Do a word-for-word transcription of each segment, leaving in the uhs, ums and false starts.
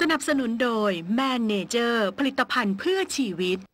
นับสนุนโดยแมนเนเจอร์ผลิตภัณฑ์เพื่อชีวิต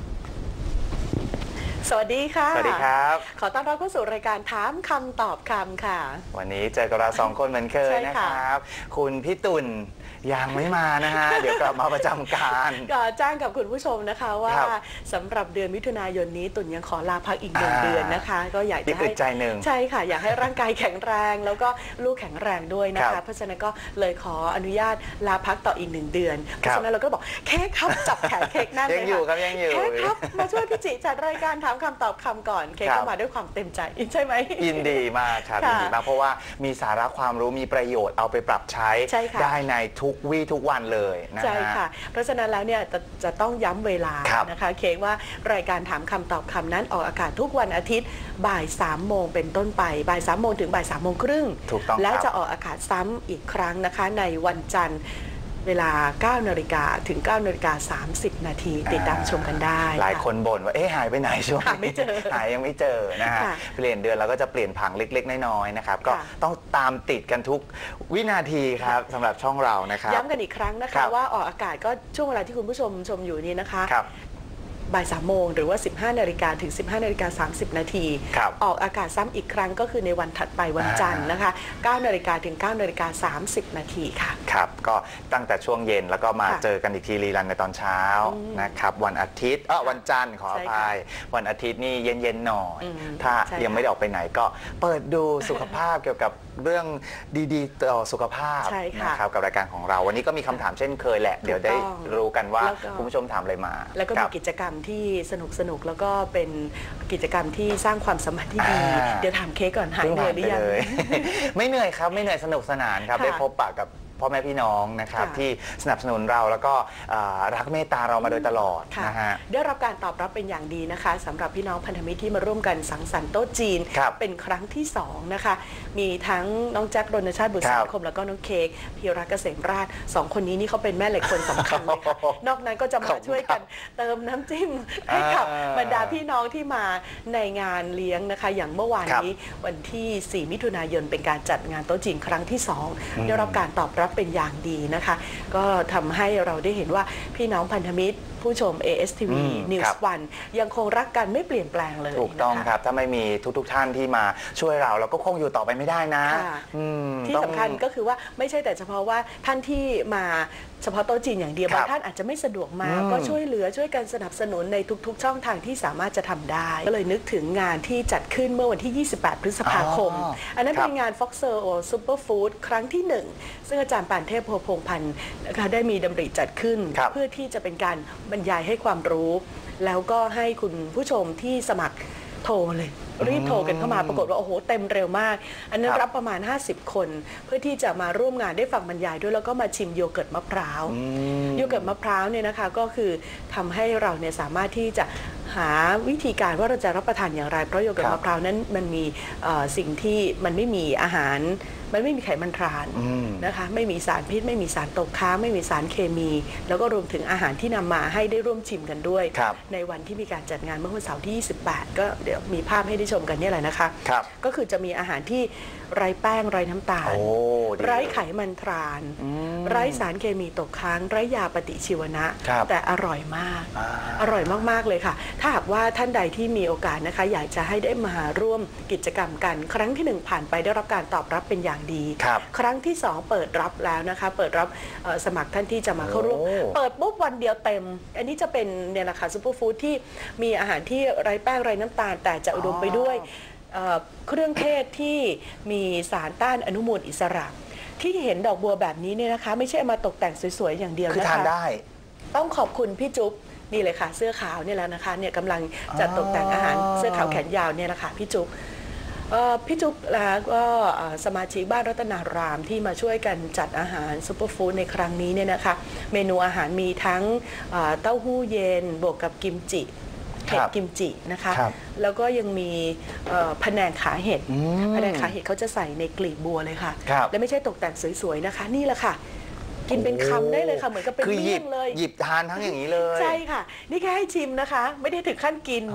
สวัสดีค่ะสวัสดีครับขอต้อนรับเข้าสู่รายการถามคำตอบคำค่ะวันนี้เจอกับเราสองคนเหมือนเคยนะครับคุณพี่ตุ่นยังไม่มานะฮะ เดี๋ยวกลับมาประจำการก็จ้างกับคุณผู้ชมนะคะว่าสำหรับเดือนมิถุนายนนี้ตุ่นยังขอลาพักอีกหนึ่งเดือนนะคะก็อยากจะให้ใจหนึ่งใช่ค่ะอยากให้ร่างกายแข็งแรงแล้วก็ลูกแข็งแรงด้วยนะคะเพราะฉะนั้นก็เลยขออนุญาตลาพักต่ออีกหนึ่งเดือนเพราะฉะนั้นเราก็บอกเค้กครับจับแขนเค้กนั่นเลยยังอยู่ครับยังอยู่เค้กครับมาช่วยพี่จิจัดรายการถามคำตอบคำก่อนเค้กก็มาด้วยความเต็มใจใช่ไหมยินดีมากครับยินดีมากเพราะว่ามีสาระความรู้มีประโยชน์เอาไปปรับใช้ได้ในทุกวี่ทุกวันเลยนะใช่ค่ะเพราะฉะนั้นแล้วเนี่ยจะจะต้องย้ำเวลานะคะเค้กว่ารายการถามคำตอบคำนั้นออกอากาศทุกวันอาทิตย์บ่ายสามโมงเป็นต้นไปบ่ายสามโมงถึงบ่ายสามโมงครึ่งและจะออกอากาศซ้ำอีกครั้งนะคะในวันจันทร์เวลาเก้านาฬิกาถึงเก้านาฬิกาสามสิบนาทีติดตามชมกันได้หลายคนบ่นว่าเอ๊ะหายไปไหนช่วงหาไม่เจอหายยังไม่เจอนะฮะเปลี่ยนเดือนเราก็จะเปลี่ยนผังเล็กๆน้อยๆนะครับก็ต้องตามติดกันทุกวินาทีครับสำหรับช่องเรานะครับย้ำกันอีกครั้งนะคะว่าออกอากาศก็ช่วงเวลาที่คุณผู้ชมชมอยู่นี้นะคะบ่ายสามโมงหรือว่าสิบห้านาฬิกาถึงสิบห้านาฬิกาสามสิบนาทีออกอากาศซ้ำอีกครั้งก็คือในวันถัดไปวันจันทร์นะคะเก้านาฬิกาถึงเก้านาฬิกาสามสิบนาทีค่ะครับก็ตั้งแต่ช่วงเย็นแล้วก็มาเจอกันอีกทีรีรันในตอนเช้านะครับวันอาทิตย์เออวันจันทร์ขออภัยวันอาทิตย์นี่เย็นๆหน่อยถ้ายังไม่ได้ออกไปไหนก็เปิดดูสุขภาพเกี่ยวกับเรื่องดีๆต่อสุขภาพนะครับกับรายการของเราวันนี้ก็มีคำถามเช่นเคยแหละเดี๋ยวได้รู้กันว่าคุณผู้ชมถามอะไรมาแล้วก็มีกิจกรรมที่สนุกสนุกแล้วก็เป็นกิจกรรมที่สร้างความสัมพันธ์ที่ดีเดี๋ยวถามเค้กก่อนหายเหนื่อยหรือยังไม่เหนื่อยครับไม่เหนื่อยสนุกสนานครับได้พบปะกับพ่อแม่พี่น้องนะครับที่สนับสนุนเราแล้วก็รักเมตตาเรามาโดยตลอดนะฮะได้รับการตอบรับเป็นอย่างดีนะคะสำหรับพี่น้องพันธมิตรที่มาร่วมกันสังสรรค์โต๊ะจีนเป็นครั้งที่สองนะคะมีทั้งน้องแจ็ครณชาติบุตรสังคมแล้วก็น้องเค้กพีระเกษมราชสองคนนี้นี่เขาเป็นแม่เหล็กคนสำคัญเลยค่ะนอกนั้นก็จะมาช่วยกันเติมน้ำจิ้มให้กับบรรดาพี่น้องที่มาในงานเลี้ยงนะคะอย่างเมื่อวานนี้วันที่สี่มิถุนายนเป็นการจัดงานโต๊ะจีนครั้งที่สองได้รับการตอบรับเป็นอย่างดีนะคะก็ทำให้เราได้เห็นว่าพี่น้องพันธมิตรผู้ชม เอ เอส ที วี News วันยังคงรักกันไม่เปลี่ยนแปลงเลยถูกต้องครับถ้าไม่มีทุกๆท่านที่มาช่วยเราเราก็คงอยู่ต่อไปไม่ได้นะที่สำคัญก็คือว่าไม่ใช่แต่เฉพาะว่าท่านที่มาเฉพาะโต๊ะจีนอย่างเดียวบางท่านอาจจะไม่สะดวกมาก็ช่วยเหลือช่วยกันสนับสนุนในทุกๆช่องทางที่สามารถจะทำได้ก็เลยนึกถึงงานที่จัดขึ้นเมื่อวันที่ยี่สิบแปดพฤษภาคมอันนั้นเป็นงาน Foxer Super Food ครั้งที่หนึ่งซึ่งอาจารย์ปานเทพโพพงพันธ์นะคะได้มีดำริจัดขึ้นเพื่อที่จะเป็นการบรรยายให้ความรู้แล้วก็ให้คุณผู้ชมที่สมัครโทรเลยรีบโทรกันเข้ามาปรากฏว่าโอ้โหเต็มเร็วมากอันนั้นรับประมาณห้าสิบคนเพื่อที่จะมาร่วมงานได้ฟังบรรยายด้วยแล้วก็มาชิมโยเกิร์ตมะพร้าวโยเกิร์ตมะพร้าวเนี่ยนะคะก็คือทำให้เราเนี่ยสามารถที่จะหาวิธีการว่าเราจะรับประทานอย่างไรเพราะโยเกิร์ตมะพร้าวนั้นมันมีสิ่งที่มันไม่มีอาหารมันไม่มีไขมันทรานนะคะไม่มีสารพิษไม่มีสารตกค้างไม่มีสารเคมีแล้วก็รวมถึงอาหารที่นำมาให้ได้ร่วมชิมกันด้วยในวันที่มีการจัดงานเมื่อวันเสาร์ที่ยี่สิบแปดก็เดี๋ยวมีภาพให้ได้ชมกันนี่แหละนะคะก็คือจะมีอาหารที่ไร้แป้งไร้น้ำตาลไร้ไขมันทรานไร้สารเคมีตกค้างไร้ยาปฏิชีวนะแต่อร่อยมากอร่อยมากๆเลยค่ะถ้าหากว่าท่านใดที่มีโอกาสนะคะอยากจะให้ได้มาร่วมกิจกรรมกันครั้งที่หนึ่งผ่านไปได้รับการตอบรับเป็นอย่างดีครั้งที่สองเปิดรับแล้วนะคะเปิดรับสมัครท่านที่จะมาเข้าร่วมเปิดปุ๊บวันเดียวเต็มอันนี้จะเป็นเนี่ยแหละค่ะซุปเปอร์ฟู้ดที่มีอาหารที่ไร้แป้งไร้น้ำตาลแต่จะอุดมไปด้วยเครื่องเทศที่มีสารต้านอนุมูลอิสระที่เห็นดอกบัวแบบนี้เนี่ยนะคะไม่ใช่มาตกแต่งสวยๆอย่างเดียวนะคะคือทานได้ต้องขอบคุณพี่จุ๊บนี่เลยค่ะเสื้อขาวเนี่ยแล้วนะคะเนี่ยกำลังจัดตกแต่งอาหารเสื้อขาวแขนยาวเนี่ยแหละค่ะพี่จุ๊บพี่จุ๊บแล้วก็สมาชิกบ้านรัตนารามที่มาช่วยกันจัดอาหารซุปเปอร์ฟู้ดในครั้งนี้เนี่ยนะคะเมนูอาหารมีทั้งเต้าหู้เย็นบวกกับกิมจิเห็ดกิมจินะคะแล้วก็ยังมีพะแนงขาเห็ดพะแนงขาเห็ดเขาจะใส่ในกลีบบัวเลยค่ะและไม่ใช่ตกแต่งสวยๆนะคะนี่แหละค่ะกินเป็นคำได้เลยค่ะเหมือนกับเป็นเมี่ยงเลยหยิบทานทั้งอย่างนี้เลยใช่ค่ะนี่แค่ให้ชิมนะคะไม่ได้ถึงขั้นกินโยเกิ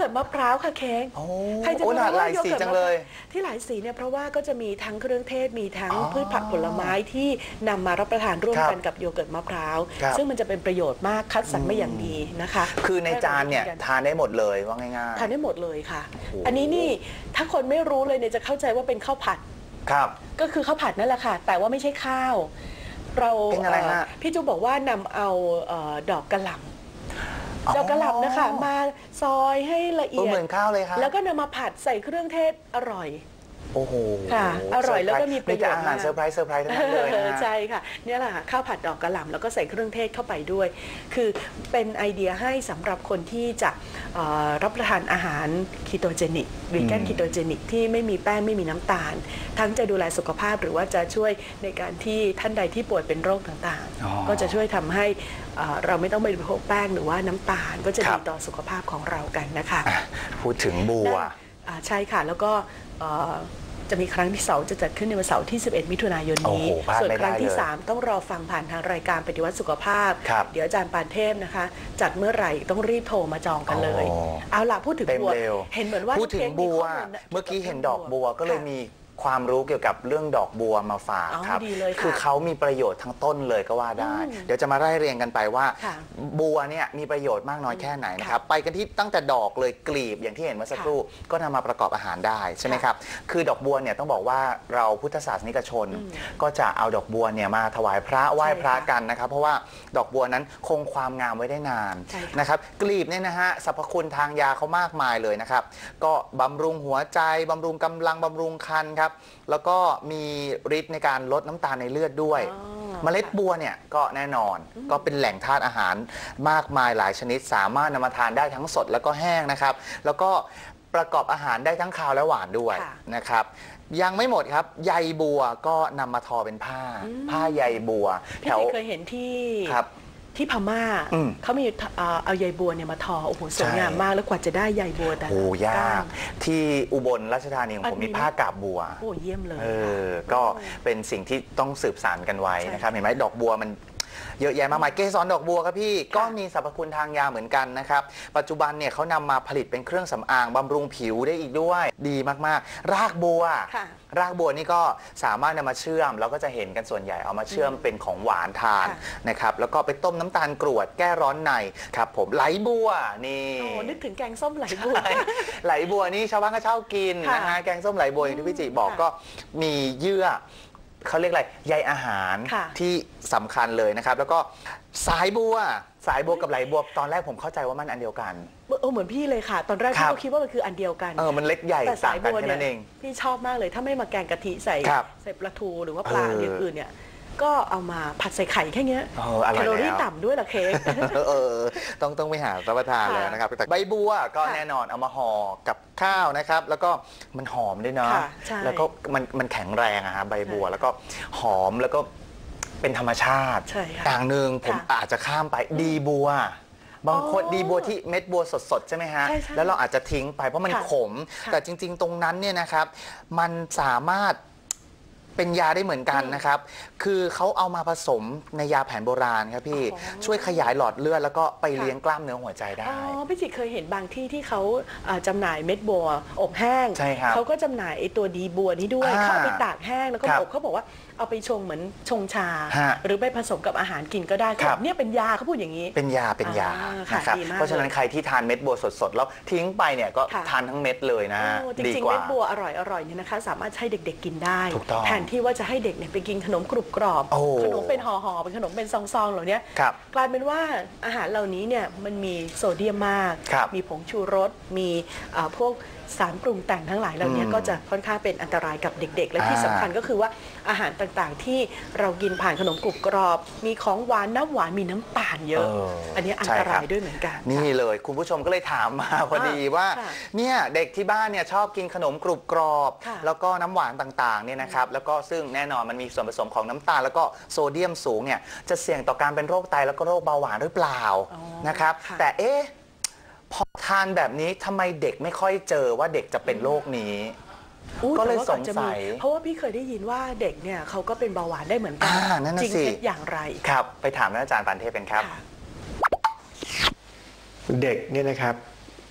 กิร์ตมะพร้าวค่ะเค้กใครจะรู้ว่าโยเกิร์ตมะพร้าวที่หลายสีเนี่ยเพราะว่าก็จะมีทั้งเครื่องเทศมีทั้งพืชผักผลไม้ที่นำมารับประทานร่วมกันกับโยเกิร์ตมะพร้าวซึ่งมันจะเป็นประโยชน์มากคัดสรรมาอย่างดีนะคะคือในจานเนี่ยทานได้หมดเลยว่าง่ายๆทานได้หมดเลยค่ะอันนี้นี่ถ้าคนไม่รู้เลยเนี่ยจะเข้าใจว่าเป็นข้าวผัดครับก็คือข้าวผัดนั่นแหละค่ะแต่ว่าไม่ใช่ข้าวเราพี่จูบอกว่านำเอาดอกกระหล่ำดอกกระหล่ำนะคะมาซอยให้ละเอียดเหมือนข้าวเลยค่ะแล้วก็นำมาผัดใส่เครื่องเทศอร่อยโอ้โหค่ะอร่อยแล้วก็มีประโยชน์อาหารเซอร์ไพรส์เซอร์ไพรส์ทั้งนั้นเลยนะใช่ค่ะนี่แหละข้าวผัดดอกกระหล่ำแล้วก็ใส่เครื่องเทศเข้าไปด้วยคือเป็นไอเดียให้สำหรับคนที่จะรับประทานอาหารคีโตเจนิกวีแกนคีโตเจนิกที่ไม่มีแป้งไม่มีน้ำตาลทั้งจะดูแลสุขภาพหรือว่าจะช่วยในการที่ท่านใดที่ป่วยเป็นโรคต่างๆก็จะช่วยทำให้เราไม่ต้องบริโภคแป้งหรือว่าน้ำตาลก็จะดีต่อสุขภาพของเรากันนะคะพูดถึงบัวใช่ค่ะแล้วก็จะมีครั้งที่สองจะจัดขึ้นในวันเสาร์ที่สิบเอ็ดมิถุนายนนี้ส่วนครั้งที่สามต้องรอฟังผ่านทางรายการปฏิวัติสุขภาพเดี๋ยวอาจารย์ปานเทพนะคะจัดเมื่อไหร่ต้องรีบโทรมาจองกันเลยเอาล่ะพูดถึงบัวเห็นเหมือนว่าพูดถึงบัวเมื่อกี้เห็นดอกบัวก็เลยมีความรู้เกี่ยวกับเรื่องดอกบัวมาฝากครับคือเขามีประโยชน์ทั้งต้นเลยก็ว่าได้เดี๋ยวจะมาไล่เรียงกันไปว่าบัวเนี่ยมีประโยชน์มากน้อยแค่ไหนนะครับไปกันที่ตั้งแต่ดอกเลยกลีบอย่างที่เห็นเมื่อสักครู่ก็นำมาประกอบอาหารได้ใช่ไหมครับคือดอกบัวเนี่ยต้องบอกว่าเราพุทธศาสนิกชนก็จะเอาดอกบัวเนี่ยมาถวายพระไหว้พระกันนะครับเพราะว่าดอกบัวนั้นคงความงามไว้ได้นานนะครับกลีบเนี่ยนะฮะสรรพคุณทางยาเขามากมายเลยนะครับก็บำรุงหัวใจบำรุงกำลังบำรุงคันครับแล้วก็มีฤทธิ์ในการลดน้ำตาลในเลือดด้วยเมล็ดบัวเนี่ยก็แน่นอนก็เป็นแหล่งธาตุอาหารมากมายหลายชนิดสามารถนำมาทานได้ทั้งสดแล้วก็แห้งนะครับแล้วก็ประกอบอาหารได้ทั้งคาวและหวานด้วยนะครับยังไม่หมดครับใยบัวก็นำมาทอเป็นผ้าผ้าใยบัวพี่เคยเห็นที่ที่พม่าเขามีเอาใยบัวเนี่ยมาทอโอ้โหสวยงามมากแล้วกว่าจะได้ใยบัวแต่โอ้ยากที่อุบลราชธานีของผมมีผ้ากาบบัวโอ้เยี่ยมเลยเออก็เป็นสิ่งที่ต้องสืบสานกันไว้นะครับเห็นไหมดอกบัวมันเยอะแยะมากมายเกสรดอกบัวครับพี่ก็มีสรรพคุณทางยาเหมือนกันนะครับปัจจุบันเนี่ยเขานำมาผลิตเป็นเครื่องสำอางบำรุงผิวได้อีกด้วยดีมากๆรากบัวรากบัวนี่ก็สามารถนำมาเชื่อมแล้วก็จะเห็นกันส่วนใหญ่เอามาเชื่อมเป็นของหวานทานนะครับแล้วก็ไปต้มน้ำตาลกรวดแก้ร้อนในครับผมไหลบัวนี่โอ้นึกถึงแกงส้มไหลบัวไหลบัวนี่ชาวบ้านก็ชอบกินนะฮะแกงส้มไหลบัวอย่างที่พี่จิบอกก็มีเยื่อเขาเรียกอะไรใยอาหารที่สำคัญเลยนะครับแล้วก็สายบัวสายบัวกับไหลบัวตอนแรกผมเข้าใจว่ามันอันเดียวกันเออเหมือนพี่เลยค่ะตอนแรกพี่ก็คิดว่ามันคืออันเดียวกันเออมันเล็กใหญ่แต่สายบัวเนี่ยพี่ชอบมากเลยถ้าไม่มาแกงกะทิใส่ใส่ปลาทูหรือว่าปลาอย่างอื่นเนี่ยก็เอามาผัดใส่ไข่แค่นี้แคลอรี่ต่ำด้วยล่ะเค้กเออต้องต้องไปหารับประทานแล้วนะครับแต่ใบบัวก็แน่นอนเอามาห่อกับข้าวนะครับแล้วก็มันหอมด้วยเนาะแล้วก็มันมันแข็งแรงอะฮะใบบัวแล้วก็หอมแล้วก็เป็นธรรมชาติอย่างหนึ่งผมอาจจะข้ามไปดีบัวบางคนดีบัวที่เม็ดบัวสดๆใช่ไหมฮะแล้วเราอาจจะทิ้งไปเพราะมันขมแต่จริงๆตรงนั้นเนี่ยนะครับมันสามารถเป็นยาได้เหมือนกันนะครับคือเขาเอามาผสมในยาแผนโบราณครับพี่ช่วยขยายหลอดเลือดแล้วก็ไปเลี้ยงกล้ามเนื้อหัวใจได้อ๋อพี่จิเคยเห็นบางที่ที่เขาจำหน่ายเม็ดบัวอบแห้งเขาก็จำหน่ายไอตัวดีบัวนี้ด้วยเขาไปตากแห้งแล้วก็อบเขาบอกว่าเอาไปชงเหมือนชงชาหรือไปผสมกับอาหารกินก็ได้ครับเนี่ยเป็นยาเขาพูดอย่างนี้เป็นยาเป็นยานะครับเพราะฉะนั้นใครที่ทานเม็ดบัวสดๆแล้วทิ้งไปเนี่ยก็ทานทั้งเม็ดเลยนะจริงๆเม็ดบัวอร่อยๆเนี่ยนะคะสามารถให้เด็กๆกินได้แทนที่ว่าจะให้เด็กเนี่ยไปกินขนมกรุบกรอบขนมเป็นห่อๆเป็นขนมเป็นซองๆเหล่านี้กลายเป็นว่าอาหารเหล่านี้เนี่ยมันมีโซเดียมมากมีผงชูรสมีพวกสารปรุงแต่งทั้งหลายเหล่านี้ก็จะค่อนข้างเป็นอันตรายกับเด็กๆและที่สำคัญก็คือว่าอาหารต่างๆที่เรากินผ่านขนมกรุบกรอบมีของหวานน้ำหวานมีน้ำตาลเยอะอันนี้อันตรายด้วยเหมือนกันนี่เลยคุณผู้ชมก็เลยถามมาพอดีว่าเนี่ยเด็กที่บ้านเนี่ยชอบกินขนมกรุบกรอบแล้วก็น้ำหวานต่างๆเนี่ยนะครับแล้วก็ซึ่งแน่นอนมันมีส่วนผสมของน้ำตาลแล้วก็โซเดียมสูงเนี่ยจะเสี่ยงต่อการเป็นโรคไตแล้วก็โรคเบาหวานหรือเปล่านะครับแต่เอ๊ะพอทานแบบนี้ทำไมเด็กไม่ค่อยเจอว่าเด็กจะเป็นโรคนี้ก็เลยสงสัยเพราะว่าพี่เคยได้ยินว่าเด็กเนี่ยเขาก็เป็นเบาหวานได้เหมือนกันจริงเป็นอย่างไรครับไปถามอาจารย์ปานเทพเป็นครับเด็กเนี่ยนะครับ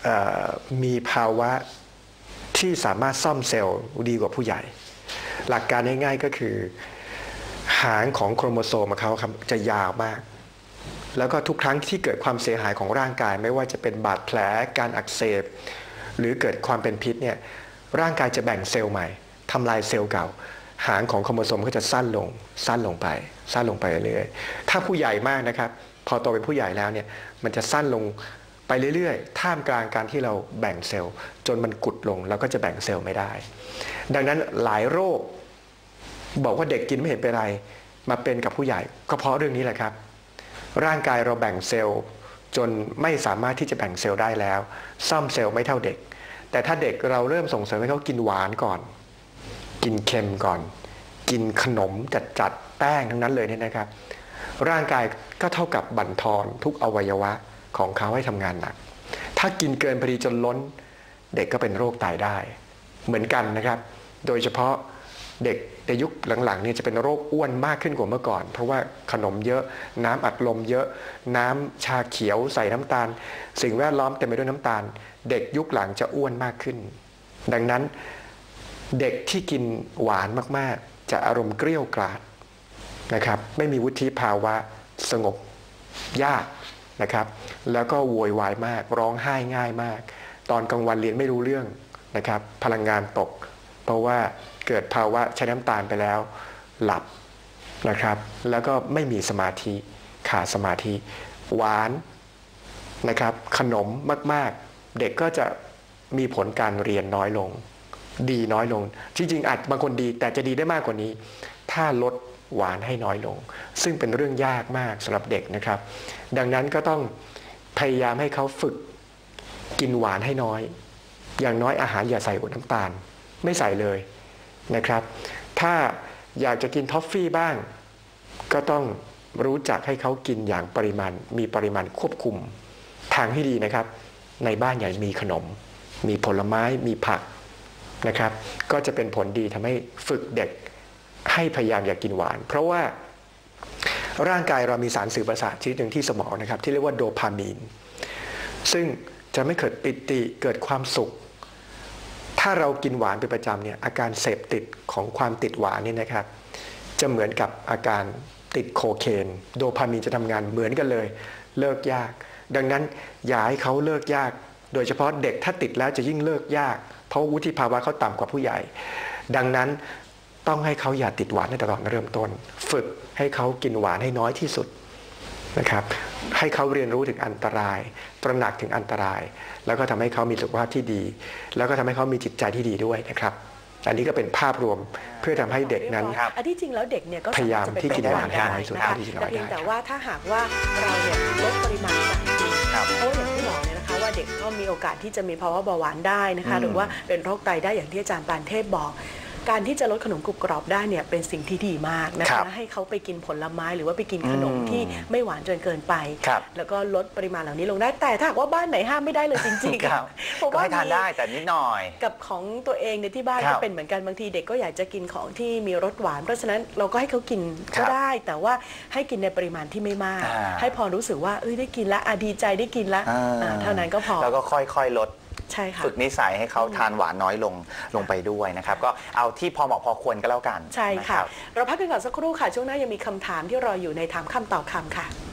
มีภาวะที่สามารถซ่อมเซลล์ดีกว่าผู้ใหญ่ หลักการง่ายๆก็คือหางของโครโมโซมของเขาครับจะยาวมากแล้วก็ทุกครั้งที่เกิดความเสียหายของร่างกายไม่ว่าจะเป็นบาดแผลการอักเสบหรือเกิดความเป็นพิษเนี่ยร่างกายจะแบ่งเซลล์ใหม่ทำลายเซลล์เก่าหางของโครโมโซมก็จะสั้นลงสั้นลงไปสั้นลงไปเรื่อยๆถ้าผู้ใหญ่มากนะครับพอโตเป็นผู้ใหญ่แล้วเนี่ยมันจะสั้นลงไปเรื่อยๆท่ามกลางการที่เราแบ่งเซลล์จนมันกุดลงเราก็จะแบ่งเซลล์ไม่ได้ดังนั้นหลายโรคบอกว่าเด็กกินไม่เห็นเป็นไรมาเป็นกับผู้ใหญ่ก็เพราะเรื่องนี้แหละครับร่างกายเราแบ่งเซลล์จนไม่สามารถที่จะแบ่งเซลล์ได้แล้วซ่อมเซลล์ไม่เท่าเด็กแต่ถ้าเด็กเราเริ่มส่งเสริมให้เขากินหวานก่อนกินเค็มก่อนกินขนมจัดๆแป้งทั้งนั้นเลยเนี่ยนะครับร่างกายก็เท่ากับบั่นทอนทุกอวัยวะของเขาให้ทำงานหนักถ้ากินเกินพอดีจนล้นเด็กก็เป็นโรคไตได้เหมือนกันนะครับโดยเฉพาะเด็กในยุคหลังๆเนี่ยจะเป็นโรคอ้วนมากขึ้นกว่าเมื่อก่อนเพราะว่าขนมเยอะน้ำอัดลมเยอะน้ำชาเขียวใส่น้ำตาลสิ่งแวดล้อมเต็มไปด้วยน้ำตาลเด็กยุคหลังจะอ้วนมากขึ้นดังนั้นเด็กที่กินหวานมากๆจะอารมณ์เกรี้ยวกราดนะครับไม่มีวุฒิภาวะสงบยากนะครับแล้วก็โวยวายมากร้องไห้ง่ายมากตอนกลางวันเรียนไม่รู้เรื่องนะครับพลังงานตกเพราะว่าเกิดภาวะใช้น้ำตาลไปแล้วหลับนะครับแล้วก็ไม่มีสมาธิขาดสมาธิหวานนะครับขนมมากๆเด็กก็จะมีผลการเรียนน้อยลงดีน้อยลงจริงๆอาจบางคนดีแต่จะดีได้มากกว่านี้ถ้าลดหวานให้น้อยลงซึ่งเป็นเรื่องยากมากสำหรับเด็กนะครับดังนั้นก็ต้องพยายามให้เขาฝึกกินหวานให้น้อยอย่างน้อยอาหารอย่าใส่น้ำตาลไม่ใส่เลยนะครับถ้าอยากจะกินทอฟฟี่บ้างก็ต้องรู้จักให้เขากินอย่างปริมาณมีปริมาณควบคุมทางที่ดีนะครับในบ้านใหญ่มีขนมมีผลไม้มีผักนะครับก็จะเป็นผลดีทำให้ฝึกเด็กให้พยายามอยากกินหวานเพราะว่าร่างกายเรามีสารสื่อประสาทชนิดหนึ่งที่สมองนะครับที่เรียกว่าโดพามีนซึ่งจะไม่เกิดปิติเกิดความสุขถ้าเรากินหวานเป็นประจำเนี่ยอาการเสพติดของความติดหวานนี่นะครับจะเหมือนกับอาการติดโคเคนโดพามีนจะทำงานเหมือนกันเลยเลิกยากดังนั้นอย่าให้เขาเลิกยากโดยเฉพาะเด็กถ้าติดแล้วจะยิ่งเลิกยากเพราะวุฒิภาวะเขาต่ำกว่าผู้ใหญ่ดังนั้นต้องให้เขาอย่าติดหวานในตอนเริ่มต้นฝึกให้เขากินหวานให้น้อยที่สุดนะครับให้เขาเรียนรู้ถึงอันตรายตระหนักถึงอันตรายแล้วก็ทำให้เขามีสุขภาพที่ดีแล้วก็ทำให้เขามีจิตใจที่ดีด้วยนะครับอันนี้ก็เป็นภาพรวมเพื่อทำให้เด็กนั้นอันที่จริงแล้วเด็กเนี่ยก็พยายามที่กินหวานให้น้อยสุดที่จะน้อยได้แต่ว่าถ้าหากว่าเราเนี่ยลดปริมาณสารจริงเพราะอย่างที่บอกเนี่ยนะคะว่าเด็กก็มีโอกาสที่จะมีภาวะเบาหวานได้นะคะหรือว่าเป็นโรคไตได้อย่างที่อาจารย์ปานเทพบอกการที่จะลดขนมกรุบกรอบได้เนี่ยเป็นสิ่งที่ดีมากนะคะให้เขาไปกินผลไม้หรือว่าไปกินขนมที่ไม่หวานจนเกินไปแล้วก็ลดปริมาณเหล่านี้ลงได้แต่ถ้าหากว่าบ้านไหนห้ามไม่ได้เลยจริงๆผมว่าทานได้แต่นิดหน่อยกับของตัวเองในที่บ้านก็เป็นเหมือนกันบางทีเด็กก็อยากจะกินของที่มีรสหวานเพราะฉะนั้นเราก็ให้เขากินก็ได้แต่ว่าให้กินในปริมาณที่ไม่มากให้พอรู้สึกว่าเอ้ยได้กินละดีใจได้กินละเท่านั้นก็พอแล้วก็ค่อยๆลดฝึกนิสัยให้เขาทานหวานน้อยลงลงไปด้วยนะครับก็เอาที่พอเหมาะพอควรก็แล้วกันใช่ค่ะเราพักกันก่อนสักครู่ค่ะช่วงหน้ายังมีคำถามที่รออยู่ในถามคำตอบคำค่ะ